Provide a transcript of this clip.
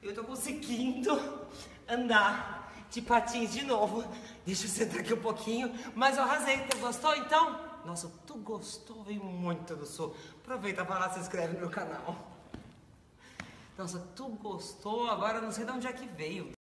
eu tô conseguindo andar de patins de novo. Deixa eu sentar aqui um pouquinho. Mas eu arrasei. Tu gostou então? Nossa, tu gostou? Veio muito do sul. Aproveita, vai lá, se inscreve no meu canal. Nossa, tu gostou? Agora eu não sei de onde é que veio.